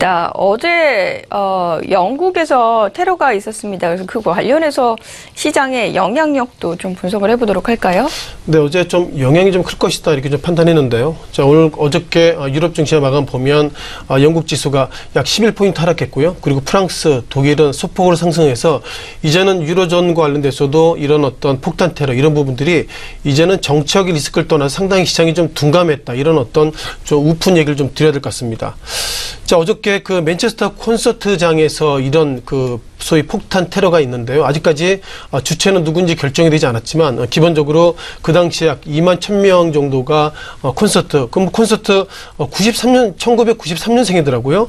자, 어제 영국에서 테러가 있었습니다. 그래서 그 관련해서 시장의 영향력도 좀 분석을 해보도록 할까요? 네, 어제 좀 영향이 좀 클 것이다 이렇게 좀 판단했는데요. 자, 어저께 유럽 증시의 마감 보면 영국 지수가 약 11포인트 하락했고요. 그리고 프랑스, 독일은 소폭으로 상승해서 이제는 유로존과 관련돼서도 이런 어떤 폭탄 테러 이런 부분들이 이제는 정치적인 리스크를 떠나서 상당히 시장이 좀 둔감했다 이런 어떤 좀 우픈 얘기를 좀 드려야 될 것 같습니다. 자, 어저께 그 맨체스터 콘서트장에서 이런 그 소위 폭탄 테러가 있는데요. 아직까지 주체는 누군지 결정이 되지 않았지만 기본적으로 그 당시에 약 2만 1,000명 정도가 콘서트, 그럼 콘서트 1993년생이더라고요.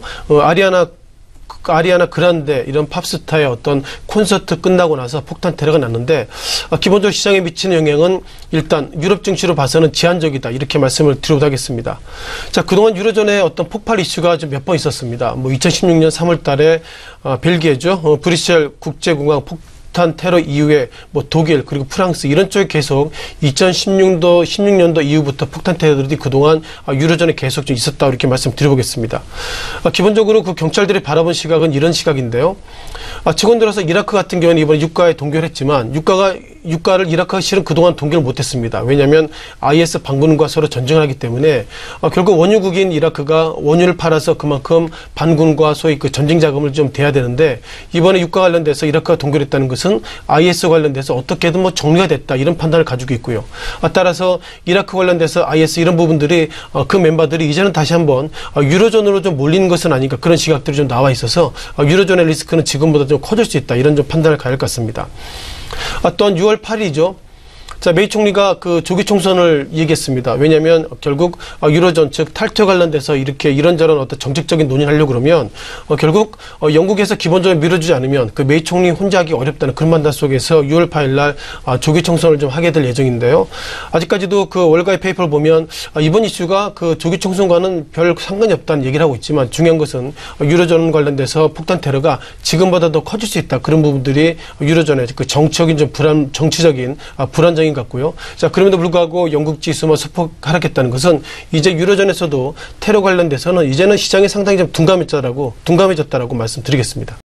아리아나 그란데 이런 팝스타의 어떤 콘서트 끝나고 나서 폭탄 테러가 났는데 기본적으로 시장에 미치는 영향은 일단 유럽 증시로 봐서는 제한적이다 이렇게 말씀을 드리도록 하겠습니다. 자, 그동안 유로존의 어떤 폭발 이슈가 좀 몇 번 있었습니다. 2016년 3월 달에 벨기에죠. 브뤼셀 국제공항 폭탄 테러 이후에 독일 그리고 프랑스 이런 쪽에 계속 2016년도 이후부터 폭탄 테러들이 그동안 유로존에 계속 좀 있었다 이렇게 말씀드려보겠습니다. 기본적으로 그 경찰들이 바라본 시각은 이런 시각인데요. 최근 들어서 이라크 같은 경우는 이번에 유가에 동결을 했지만 유가를 이라크가 실은 그동안 동결을 못했습니다. 왜냐하면 IS 반군과 서로 전쟁을 하기 때문에 결국 원유국인 이라크가 원유를 팔아서 그만큼 반군과 소위 그 전쟁 자금을 좀 대야 되는데 이번에 유가 관련돼서 이라크가 동결했다는 것은 IS 관련돼서 어떻게든 정리가 됐다 이런 판단을 가지고 있고요. 따라서 이라크 관련돼서 IS 이런 부분들이 그 멤버들이 이제는 다시 한번 유로존으로 좀 몰리는 것은 아닌가 그런 시각들이 좀 나와 있어서 유로존의 리스크는 지금보다 좀 커질 수 있다 이런 좀 판단을 가야 할 것 같습니다. 또한 6월 8일이죠. 자, 메이 총리가 그 조기 총선을 얘기했습니다. 왜냐하면 결국 유로존 즉 탈퇴 관련돼서 이렇게 이런저런 어떤 정책적인 논의를 하려고 그러면 결국 영국에서 기본적으로 밀어주지 않으면 그 메이 총리 혼자 하기 어렵다는 그런 판단 속에서 6월 8일 날 조기 총선을 좀 하게 될 예정인데요. 아직까지도 그 월가의 페이퍼를 보면 이번 이슈가 그 조기 총선과는 별 상관이 없다는 얘기를 하고 있지만 중요한 것은 유로존 관련돼서 폭탄 테러가 지금보다 더 커질 수 있다. 그런 부분들이 유로존의 그 정치적인 좀 정치적인 불안정인 같고요. 자, 그럼에도 불구하고 영국 지수만 소폭 하락했다는 것은 이제 유로존에서도 테러 관련돼서는 이제는 시장이 상당히 좀 둔감해졌다라고 말씀드리겠습니다.